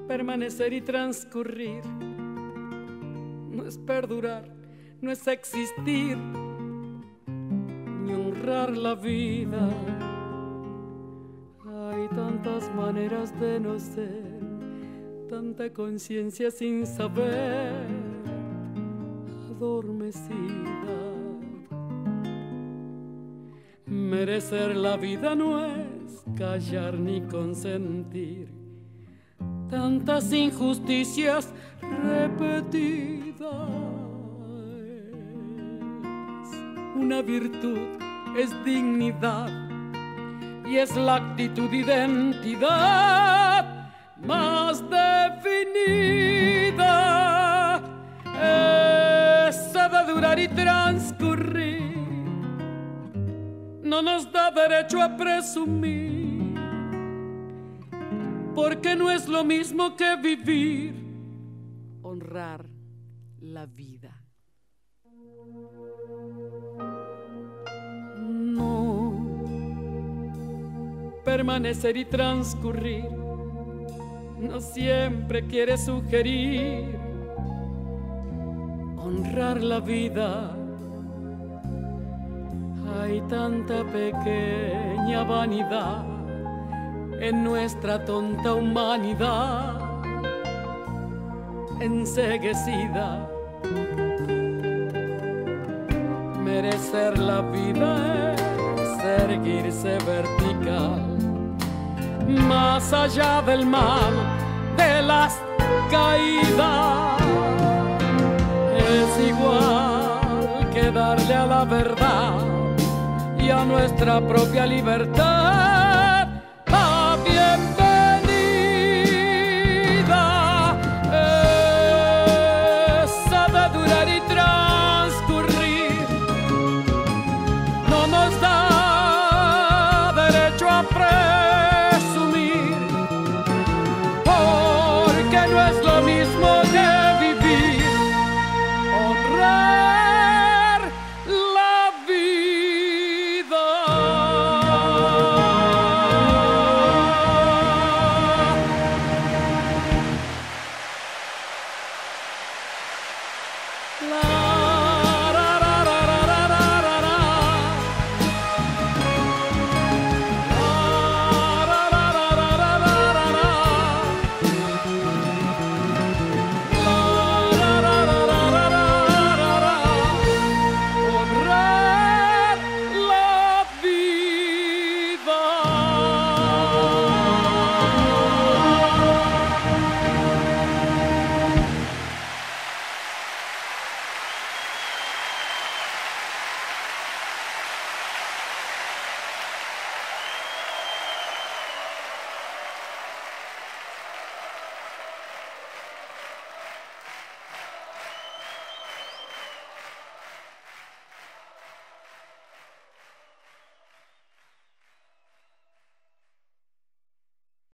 permanecer y transcurrir. No es perdurar, no es existir, ni honrar la vida. Hay tantas maneras de no ser, tanta conciencia sin saber, adormecida. Merecer la vida no es callar ni consentir tantas injusticias repetidas. Una virtud es dignidad y es la actitud identidad más definida. Esa de durar y transcurrir no nos da derecho a presumir, porque no es lo mismo que vivir, honrar la vida. No, permanecer y transcurrir no siempre quiere sugerir honrar la vida. Hay tanta pequeña vanidad en nuestra tonta humanidad enceguecida. Merecer la vida es erguirse vertical, más allá del mal, de las caídas. Es igual que darle a la verdad y a nuestra propia libertad